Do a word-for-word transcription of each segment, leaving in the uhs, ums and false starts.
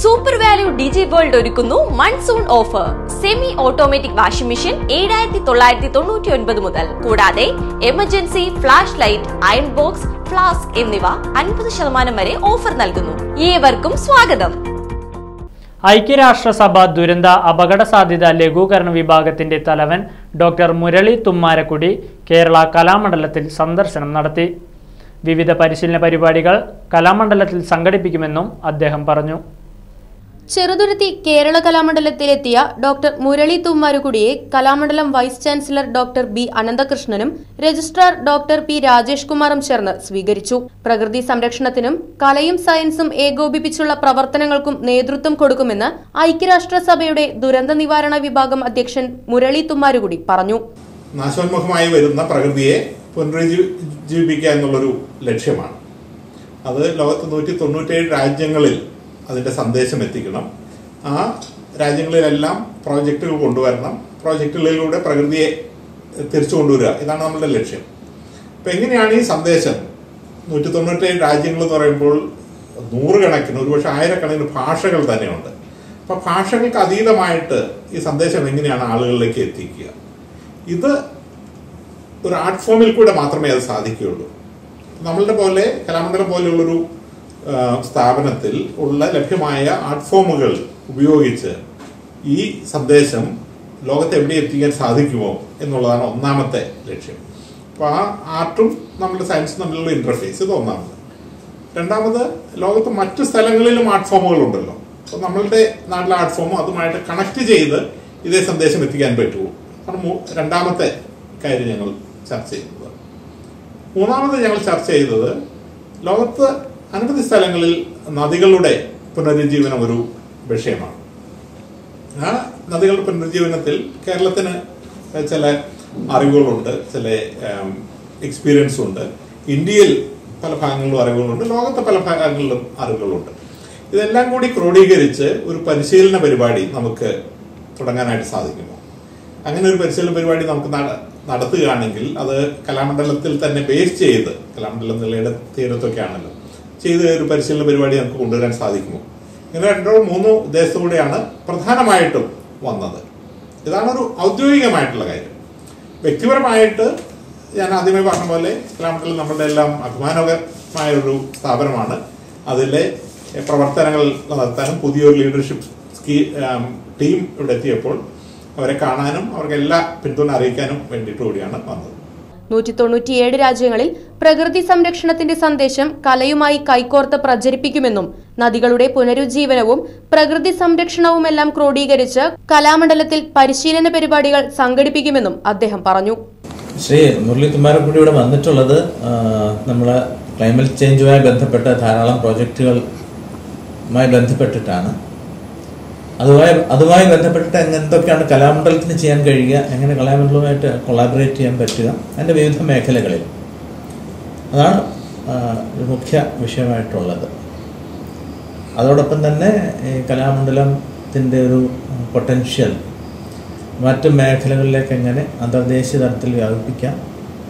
Super value digi world ഒരുക്കുന്നു monsoon offer. Semi automatic washing machine ഏഴായിരത്തി തൊള്ളായിരത്തി തൊണ്ണൂറ്റി ഒൻപത് മുതൽ. കൂടാതെ emergency flash light, iron box, flask എന്നിവ അൻപത് ശതമാനം വരെ ഓഫർ നൽകുന്നു. ഏവർക്കും സ്വാഗതം. ഐക്യരാഷ്ട്രസഭ ദുരന്ത അപകട സാധ്യത ലഘൂകരണ വിഭാഗത്തിന്റെ തലവൻ ഡോക്ടർ മുരളി തുമ്മാരക്കുടി കേരള കലാമണ്ഡലത്തിൽ സന്ദർശനം നടത്തി. വിവിധ പരിശീലന പരിപാടികൾ കലാമണ്ഡലത്തിൽ സംഘടിപ്പിക്കുമെന്നും അദ്ദേഹം പറഞ്ഞു. ചെറുതുരുത്തി കേരള കലാമണ്ഡലത്തിലെത്തിയ ഡോക്ടർ മുരളി തുമ്മാരക്കുടിയെ Kalamandalam vice chancellor doctor B അനന്തകൃഷ്ണനും രജിസ്ട്രാർ ഡോക്ടർ പി രാജേഷ് കുമാറും ചേർന്ന് സ്വീകരിച്ചു. പ്രകൃതി സംരക്ഷണത്തിനും കലയും സയൻസും ഏകോപിപ്പിച്ചുള്ള പ്രവർത്തനങ്ങൾക്കും നേതൃത്വം കൊടുക്കുമെന്ന് ഐക്യരാഷ്ട്രസഭയുടെ ദുരന്ത നിവാരണ വിഭാഗം അധ്യക്ഷൻ മുരളി തുമ്മാരക്കുടി പറഞ്ഞു. നാശോന്മുഖമായി വരുന്ന പ്രകൃതിയെ പുനരുജ്ജീവിപ്പിക്കുക എന്നുള്ളൊരു ലക്ഷ്യമാണ്. അത് ലോകത്ത് നൂറ്റി തൊണ്ണൂറ്റേഴ് രാജ്യങ്ങളിൽ അതിൻ്റെ സന്ദേശം എത്തിക്കണം. ആ രാജ്യങ്ങളിലെല്ലാം പ്രോജക്റ്റുകൾ കൊണ്ടുവരണം. പ്രോജക്റ്റുകളിലൂടെ പ്രകൃതിയെ തിരിച്ചു കൊണ്ടുവരിക, ഇതാണ് നമ്മളുടെ ലക്ഷ്യം. അപ്പം എങ്ങനെയാണ് ഈ സന്ദേശം? നൂറ്റി തൊണ്ണൂറ്റേഴ് രാജ്യങ്ങൾ എന്ന് പറയുമ്പോൾ നൂറുകണക്കിന്, ഒരുപക്ഷെ ആയിരക്കണക്കിന് ഭാഷകൾ തന്നെയുണ്ട്. അപ്പം ഭാഷകൾക്ക് അതീതമായിട്ട് ഈ സന്ദേശം എങ്ങനെയാണ് ആളുകളിലേക്ക് എത്തിക്കുക? ഇത് ഒരു ആർട്ട് ഫോമിൽ കൂടെ മാത്രമേ അത് സാധിക്കുകയുള്ളൂ. നമ്മളുടെ പോലെ കലാമണ്ഡലം പോലെയുള്ളൊരു സ്ഥാപനത്തിൽ ഉള്ള ലഭ്യമായ ആർട്ട് ഫോമുകൾ ഉപയോഗിച്ച് ഈ സന്ദേശം ലോകത്ത് എവിടെ എത്തിക്കാൻ സാധിക്കുമോ എന്നുള്ളതാണ് ഒന്നാമത്തെ ലക്ഷ്യം. അപ്പോൾ ആ ആർട്ടും നമ്മുടെ സയൻസും തമ്മിലുള്ള ഇന്റർഫേസ്, ഇത് ഒന്നാമത്. രണ്ടാമത്, ലോകത്ത് മറ്റു സ്ഥലങ്ങളിലും ആർട്ട് ഫോമുകൾ ഉണ്ടല്ലോ. അപ്പോൾ നമ്മളുടെ നാട്ടിലെ ആർട്ട് ഫോമും അതുമായിട്ട് കണക്ട് ചെയ്ത് ഇതേ സന്ദേശം എത്തിക്കാൻ പറ്റുമോ? അതാണ് രണ്ടാമത്തെ കാര്യം ഞങ്ങൾ ചർച്ച ചെയ്യുന്നത്. മൂന്നാമത് ഞങ്ങൾ ചർച്ച ചെയ്തത് ലോകത്ത് അനവധി സ്ഥലങ്ങളിൽ നദികളുടെ പുനരുജ്ജീവനം ഒരു വിഷയമാണ്. ആ നദികളുടെ പുനരുജ്ജീവനത്തിൽ കേരളത്തിന് ചില അറിവുകളുണ്ട്, ചില എക്സ്പീരിയൻസും ഉണ്ട്. ഇന്ത്യയിൽ പല ഭാഗങ്ങളിലും അറിവുകളുണ്ട്, ലോകത്തെ പല ഭാഗങ്ങളിലും അറിവുകളുണ്ട്. ഇതെല്ലാം കൂടി ക്രോഡീകരിച്ച് ഒരു പരിശീലന പരിപാടി നമുക്ക് തുടങ്ങാനായിട്ട് സാധിക്കുമോ? അങ്ങനെ ഒരു പരിശീലന പരിപാടി നമുക്ക് നടത്തുകയാണെങ്കിൽ അത് കലാമണ്ഡലത്തിൽ തന്നെ ബേസ് ചെയ്ത്, കലാമണ്ഡലം നിലയുടെ തീരത്തൊക്കെ ആണല്ലോ, ചെയ്ത് ഒരു പരിശീലന പരിപാടി നമുക്ക് കൊണ്ടുവരാൻ സാധിക്കുമോ? ഇങ്ങനെ രണ്ടോ മൂന്നോ ഉദ്ദേശത്തോടെയാണ് പ്രധാനമായിട്ടും വന്നത്. ഇതാണ് ഒരു ഔദ്യോഗികമായിട്ടുള്ള കാര്യം. വ്യക്തിപരമായിട്ട് ഞാൻ ആദ്യമേ പറഞ്ഞ പോലെ കലാമണ്ഡലം നമ്മളുടെ എല്ലാം അഭിമാനകരമായ ഒരു സ്ഥാപനമാണ്. അതിലെ പ്രവർത്തനങ്ങൾ നടത്താനും പുതിയൊരു ലീഡർഷിപ്പ് ടീം ഇവിടെ എത്തിയപ്പോൾ അവരെ കാണാനും അവർക്ക് എല്ലാ പിന്തുണ അറിയിക്കാനും വേണ്ടിയിട്ട് കൂടിയാണ് വന്നത്. നൂറ്റി തൊണ്ണൂറ്റിയേഴ് രാജ്യങ്ങളിൽ പ്രകൃതി സംരക്ഷണത്തിന്റെ സന്ദേശം കലയുമായി കൈകോർത്ത് പ്രചരിപ്പിക്കുമെന്നും നദികളുടെ പുനരുജ്ജീവനവും പ്രകൃതി സംരക്ഷണവുമെല്ലാം ക്രോഡീകരിച്ച് കലാമണ്ഡലത്തിൽ പരിശീലന പരിപാടികൾ സംഘടിപ്പിക്കുമെന്നും അദ്ദേഹം പറഞ്ഞു. ശ്രീ മുരളി തുമ്മാരക്കുടി ഇവിടെ വന്നിട്ടുള്ളത് നമ്മളെ ക്ലൈമറ്റ് ചേഞ്ചുമായി ബന്ധപ്പെട്ട ധാരാളം പ്രോജക്റ്റുകളുമായി ബന്ധപ്പെട്ടിട്ടാണ്. അതുമായി അതുമായി ബന്ധപ്പെട്ടിട്ട് എന്തൊക്കെയാണ് കലാമണ്ഡലത്തിന് ചെയ്യാൻ കഴിയുക, എങ്ങനെ കലാമണ്ഡലവുമായിട്ട് കൊളാബറേറ്റ് ചെയ്യാൻ പറ്റുക, അതിൻ്റെ വിവിധ മേഖലകളിൽ. അതാണ് മുഖ്യ വിഷയമായിട്ടുള്ളത്. അതോടൊപ്പം തന്നെ ഈ കലാമണ്ഡലത്തിൻ്റെ ഒരു പൊട്ടൻഷ്യൽ മറ്റ് മേഖലകളിലേക്ക് എങ്ങനെ അന്തർദേശീയ തലത്തിൽ വ്യാപിപ്പിക്കാം,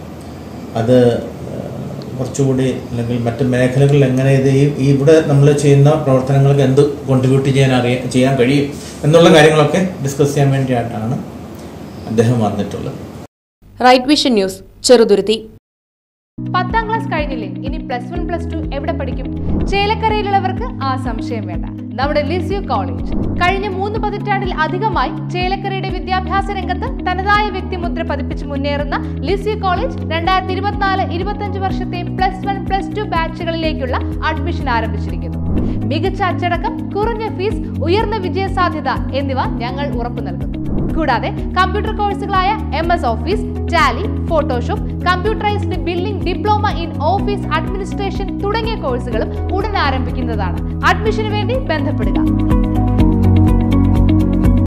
അത് കുറച്ചുകൂടി അല്ലെങ്കിൽ മറ്റ് മേഖലകളിൽ എങ്ങനെ ഇത് ഈ ഇവിടെ നമ്മൾ ചെയ്യുന്ന പ്രവർത്തനങ്ങൾക്ക് എന്ത് കോൺട്രിബ്യൂട്ട് ചെയ്യാൻ അറിയാൻ ചെയ്യാൻ കഴിയും എന്നുള്ള കാര്യങ്ങളൊക്കെ ഡിസ്കസ് ചെയ്യാൻ വേണ്ടിയിട്ടാണ് അദ്ദേഹം വന്നിട്ടുള്ളത്. Right vision news, Cheruthuruthy. പത്താം ക്ലാസ് കഴിഞ്ഞില്ലേ, ഇനി പ്ലസ് വൺ പ്ലസ് ടു എവിടെ പഠിക്കും? ചേലക്കരയിലുള്ളവർക്ക് ആ സംശയം വേണ്ട. നമ്മുടെ ലിസ്യു കോളേജ് കഴിഞ്ഞ മൂന്ന് പതിറ്റാണ്ടിൽ അധികമായി ചേലക്കരയുടെ വിദ്യാഭ്യാസ രംഗത്ത് തനതായ വ്യക്തിമുദ്ര പതിപ്പിച്ച് മുന്നേറുന്ന ലിസ്യു കോളേജ് രണ്ടായിരത്തി ഇരുപത്തിനാല് ഇരുപത്തഞ്ച് വർഷത്തെ പ്ലസ് വൺ പ്ലസ് ടു ബാച്ചുകളിലേക്കുള്ള അഡ്മിഷൻ ആരംഭിച്ചിരിക്കുന്നു. മികച്ച അച്ചടക്കം, കുറഞ്ഞ ഫീസ്, ഉയർന്ന വിജയ സാധ്യത എന്നിവ ഞങ്ങൾ ഉറപ്പു നൽകുന്നു. കൂടാതെ കമ്പ്യൂട്ടർ കോഴ്സുകളായ M S office, Tally, Photoshop, computerised billing, diploma in office administration തുടങ്ങിയ കോഴ്സുകളും ഉടൻ ആരംഭിക്കുന്നതാണ്. അഡ്മിഷന് വേണ്ടി ബന്ധപ്പെടുക.